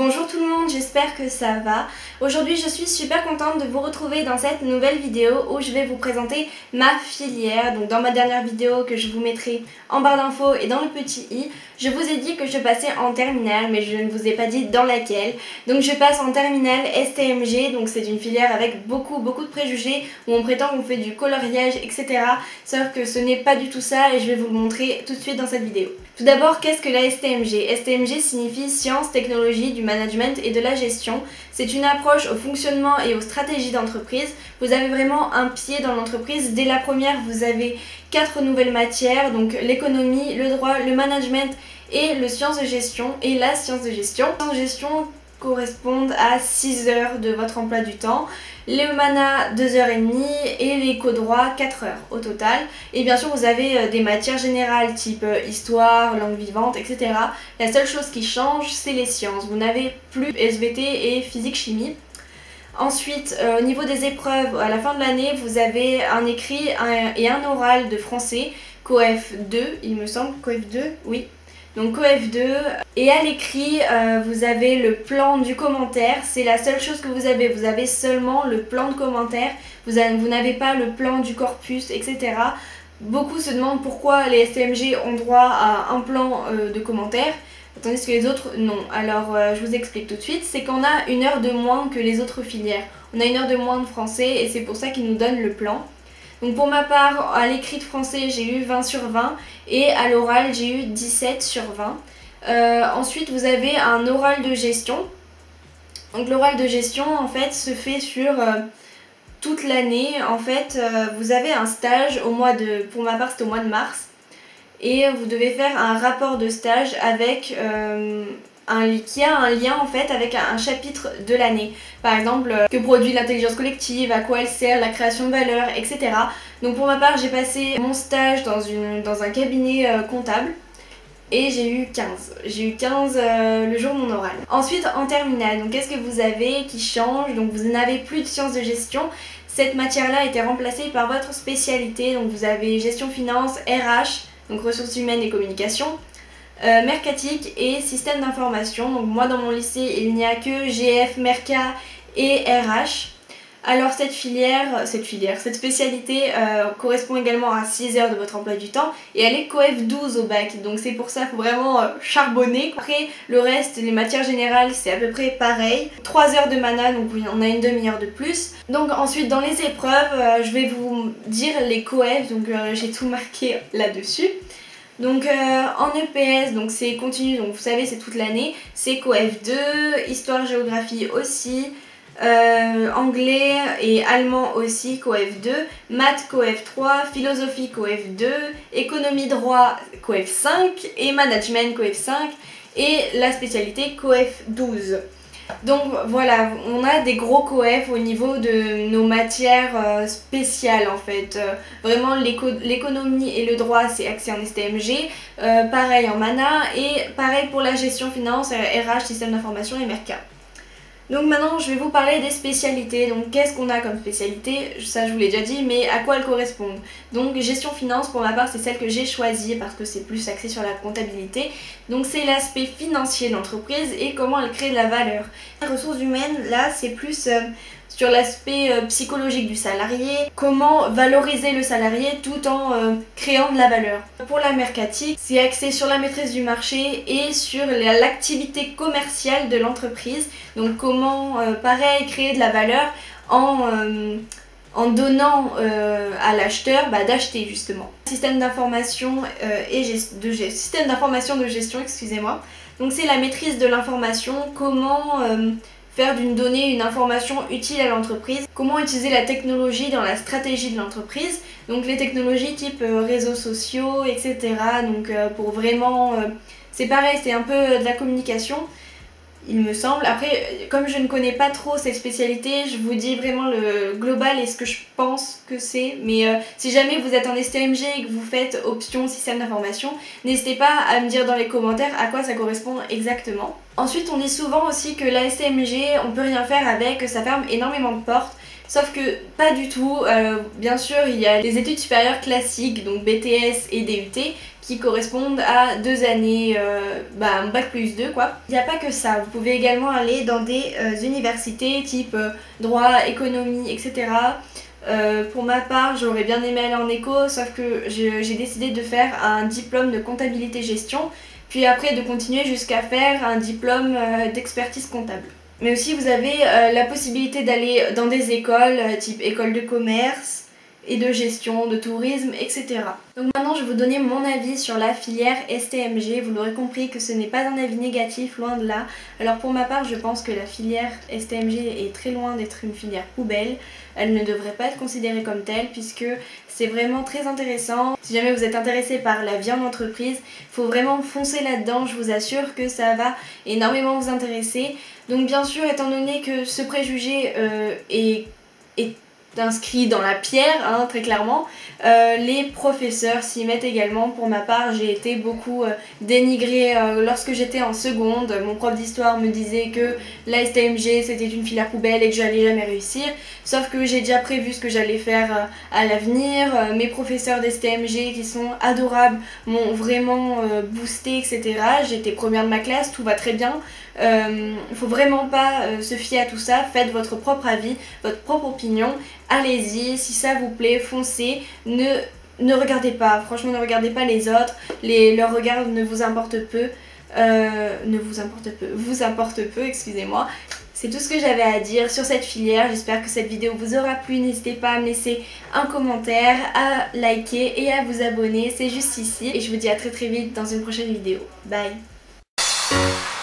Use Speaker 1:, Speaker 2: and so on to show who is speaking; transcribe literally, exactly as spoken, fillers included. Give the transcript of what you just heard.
Speaker 1: Bonjour tout le monde, j'espère que ça va. Aujourd'hui je suis super contente de vous retrouver dans cette nouvelle vidéo où je vais vous présenter ma filière. Donc dans ma dernière vidéo que je vous mettrai en barre d'infos et dans le petit i, je vous ai dit que je passais en terminale mais je ne vous ai pas dit dans laquelle. Donc je passe en terminale S T M G, donc c'est une filière avec beaucoup beaucoup de préjugés où on prétend qu'on fait du coloriage et cetera. Sauf que ce n'est pas du tout ça et je vais vous le montrer tout de suite dans cette vidéo. Tout d'abord, qu'est-ce que la S T M G? S T M G signifie Sciences, Technologies, du Management et de la Gestion. C'est une approche au fonctionnement et aux stratégies d'entreprise. Vous avez vraiment un pied dans l'entreprise. Dès la première, vous avez quatre nouvelles matières, donc l'économie, le droit, le management et le sciences de gestion et la science de gestion. Les sciences de gestion correspondent à six heures de votre emploi du temps, le mana deux heures trente et l'éco-droit quatre heures au total. Et bien sûr vous avez des matières générales type histoire, langue vivante, et cetera. La seule chose qui change c'est les sciences. Vous n'avez plus S V T et physique-chimie. Ensuite, euh, au niveau des épreuves, à la fin de l'année, vous avez un écrit un, et un oral de français, C O E F deux, il me semble, C O E F deux, oui. Donc C O E F deux, et à l'écrit euh, vous avez le plan du commentaire, c'est la seule chose que vous avez, vous avez seulement le plan de commentaire, vous, avez, vous n'avez pas le plan du corpus, et cetera. Beaucoup se demandent pourquoi les S T M G ont droit à un plan euh, de commentaire, tandis que les autres non. Alors euh, je vous explique tout de suite, c'est qu'on a une heure de moins que les autres filières, on a une heure de moins de français et c'est pour ça qu'ils nous donnent le plan. Donc pour ma part, à l'écrit de français, j'ai eu vingt sur vingt et à l'oral, j'ai eu dix-sept sur vingt. Euh, ensuite, vous avez un oral de gestion. Donc l'oral de gestion, en fait, se fait sur euh, toute l'année. En fait, euh, vous avez un stage au mois de, pour ma part, c'était au mois de mars. Et vous devez faire un rapport de stage avec... Euh, Un, qui a un lien en fait avec un, un chapitre de l'année. Par exemple, euh, que produit l'intelligence collective, à quoi elle sert, la création de valeur, et cetera. Donc pour ma part, j'ai passé mon stage dans, une, dans un cabinet euh, comptable et j'ai eu quinze. J'ai eu quinze euh, le jour de mon oral. Ensuite, en terminale, donc qu'est-ce que vous avez qui change? Donc vous n'avez plus de sciences de gestion. Cette matière-là a été remplacée par votre spécialité. Donc vous avez gestion finance, R H, donc ressources humaines et communication. Euh, mercatique et système d'information. Donc moi dans mon lycée il n'y a que G F, Merca et R H. Alors cette filière, cette filière, cette spécialité euh, correspond également à six heures de votre emploi du temps et elle est C O E F douze au bac, donc c'est pour ça qu'il faut vraiment euh, charbonner. Après le reste, les matières générales c'est à peu près pareil. trois heures de mana, donc on a une demi-heure de plus. Donc ensuite dans les épreuves, euh, je vais vous dire les C O E F, donc euh, j'ai tout marqué là-dessus. Donc euh, en E P S, donc c'est continu, donc vous savez c'est toute l'année, c'est C O E F deux, histoire géographie aussi, euh, anglais et allemand aussi C O E F deux, maths C O E F trois, philosophie C O E F deux, économie droit C O E F cinq et management C O E F cinq et la spécialité C O E F douze. Donc voilà, on a des gros C O E F au niveau de nos matières euh, spéciales en fait. Euh, vraiment l'économie et le droit c'est axé en S T M G, euh, pareil en mana et pareil pour la gestion finance, R H, système d'information et Merca. Donc maintenant je vais vous parler des spécialités. Donc qu'est-ce qu'on a comme spécialité? Ça je vous l'ai déjà dit, mais à quoi elles correspondent? Donc gestion finance pour ma part c'est celle que j'ai choisie parce que c'est plus axé sur la comptabilité. Donc c'est l'aspect financier de l'entreprise et comment elle crée de la valeur. Les ressources humaines là c'est plus euh, sur l'aspect euh, psychologique du salarié, comment valoriser le salarié tout en euh, créant de la valeur. Pour la mercatique, c'est axé sur la maîtrise du marché et sur l'activité commerciale de l'entreprise. Donc comment, euh, pareil, créer de la valeur en, euh, en donnant euh, à l'acheteur bah, d'acheter justement. Système d'information euh, et de système d'information de gestion, excusez-moi. Donc c'est la maîtrise de l'information, comment... Euh, faire d'une donnée une information utile à l'entreprise, comment utiliser la technologie dans la stratégie de l'entreprise, donc les technologies type euh, réseaux sociaux, et cetera. Donc euh, pour vraiment... Euh, c'est pareil, c'est un peu de la communication, il me semble. Après, comme je ne connais pas trop cette spécialité, je vous dis vraiment le global et ce que je pense que c'est. Mais euh, si jamais vous êtes en S T M G et que vous faites option système d'information, n'hésitez pas à me dire dans les commentaires à quoi ça correspond exactement. Ensuite, on dit souvent aussi que la S T M G, on peut rien faire avec, que ça ferme énormément de portes. Sauf que pas du tout, euh, bien sûr il y a les études supérieures classiques, donc B T S et D U T, qui correspondent à deux années, euh, bah, bac plus deux quoi. Il n'y a pas que ça, vous pouvez également aller dans des euh, universités type euh, droit, économie, et cetera. Euh, pour ma part, j'aurais bien aimé aller en éco, sauf que j'ai décidé de faire un diplôme de comptabilité gestion, puis après de continuer jusqu'à faire un diplôme euh, d'expertise comptable. Mais aussi vous avez euh, la possibilité d'aller dans des écoles euh, type école de commerce et de gestion, de tourisme, et cetera. Donc maintenant je vais vous donner mon avis sur la filière S T M G. Vous l'aurez compris que ce n'est pas un avis négatif, loin de là. Alors pour ma part je pense que la filière S T M G est très loin d'être une filière poubelle. Elle ne devrait pas être considérée comme telle puisque c'est vraiment très intéressant. Si jamais vous êtes intéressé par la vie en entreprise, il faut vraiment foncer là-dedans, je vous assure que ça va énormément vous intéresser. Donc bien sûr, étant donné que ce préjugé euh, est, est inscrit dans la pierre, hein, très clairement, euh, les professeurs s'y mettent également. Pour ma part, j'ai été beaucoup euh, dénigrée euh, lorsque j'étais en seconde. Mon prof d'histoire me disait que la S T M G c'était une filière poubelle et que j'allais jamais réussir. Sauf que j'ai déjà prévu ce que j'allais faire euh, à l'avenir. Euh, mes professeurs d'S T M G qui sont adorables m'ont vraiment euh, boosté, et cetera. J'étais première de ma classe, tout va très bien. Il euh, ne faut vraiment pas euh, se fier à tout ça, faites votre propre avis, votre propre opinion, allez-y, si ça vous plaît, foncez, ne, ne regardez pas, franchement ne regardez pas les autres, les, leur regard ne vous importe peu, euh, ne vous importe peu, vous importe peu, excusez-moi. C'est tout ce que j'avais à dire sur cette filière, j'espère que cette vidéo vous aura plu, n'hésitez pas à me laisser un commentaire, à liker et à vous abonner, c'est juste ici, et je vous dis à très très vite dans une prochaine vidéo, bye.